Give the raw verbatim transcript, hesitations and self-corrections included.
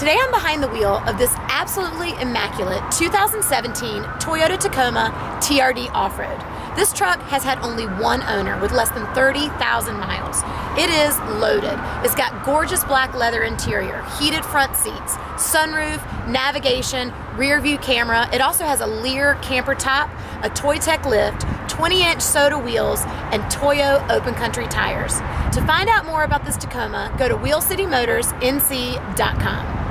Today I'm behind the wheel of this absolutely immaculate two thousand seventeen Toyota Tacoma T R D Off-Road. This truck has had only one owner with less than thirty thousand miles. It is loaded. It's got gorgeous black leather interior, heated front seats, sunroof, navigation, rear view camera. It also has a Lear camper top, a Toytech lift, twenty inch Sota wheels, and Toyo open country tires. To find out more about this Tacoma, go to wheel city motors N C dot com.